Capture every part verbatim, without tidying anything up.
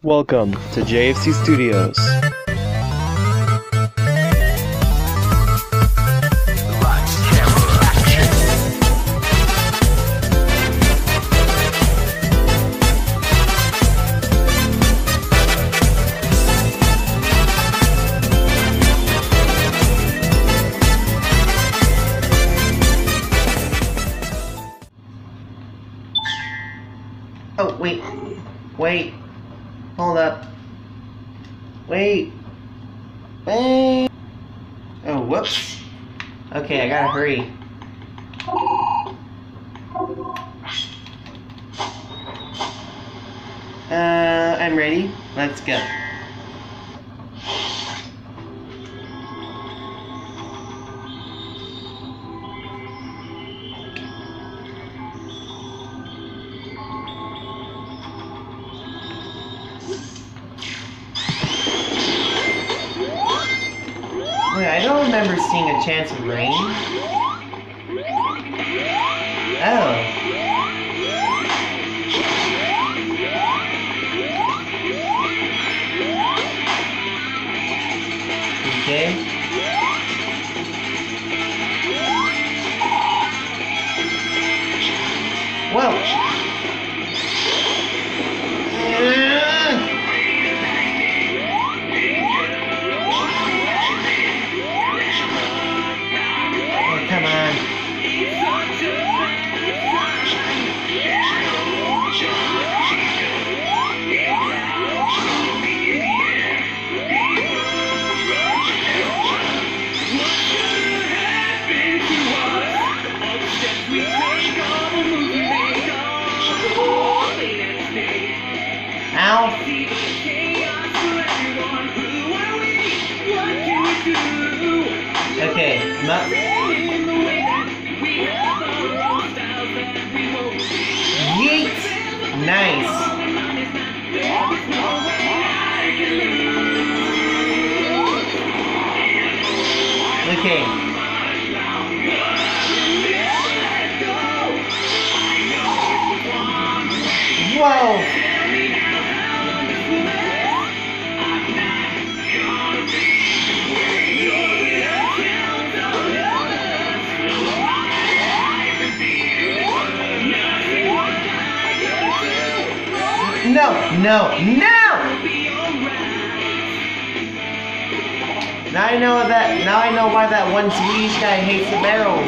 Welcome to J F C Studios. Oh, wait. Wait. Hold up. Wait. Wait. Oh, whoops. Okay, I gotta hurry. Uh, I'm ready. Let's go. Wait, I don't remember seeing a chance of rain. Oh. Okay. Whoa. Come on. Ow. Okay, not. Yeet! Nice! Okay. Whoa! No, no, no! Now I know that. Now I know why that one Swedish guy hates the barrels.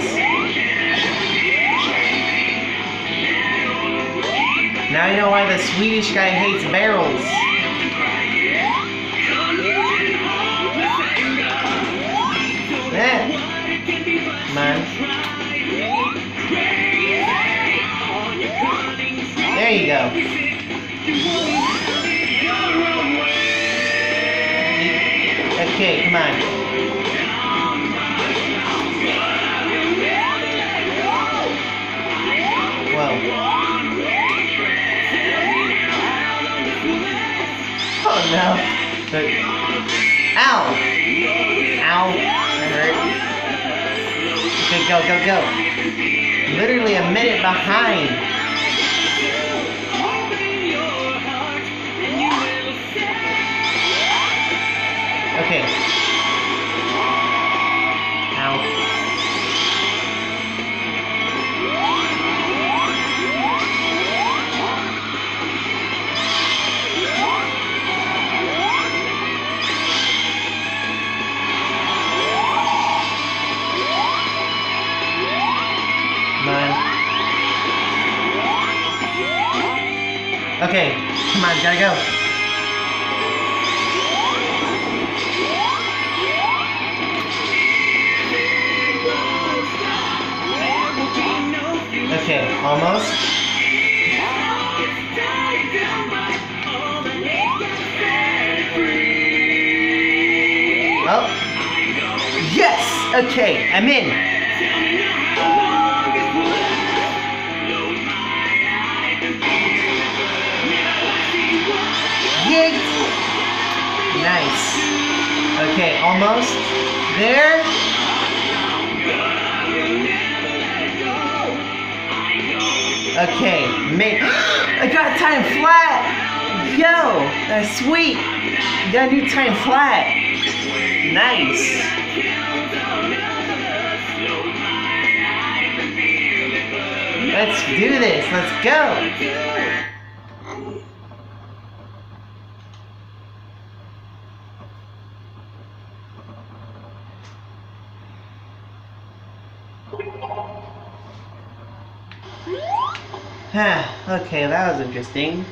Now I know why the Swedish guy hates barrels. Eh. Come on. There you go. Okay, come on. Whoa. Oh no. Ow! Ow. That hurt. Okay, go, go, go. Literally a minute behind. Okay. Ow. Come on. Okay. Come on, gotta go. Okay, almost. Oh. Yes! Okay, I'm in. Yeet! Nice. Okay, almost. There. Okay, mate. I got time flat! Yo, that's sweet. You got a new time flat. Nice. Let's do this. Let's go. Huh, okay, that was interesting.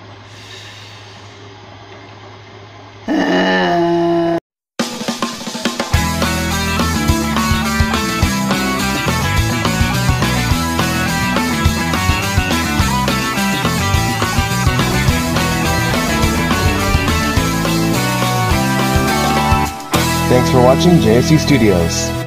Thanks for watching J F C Studios.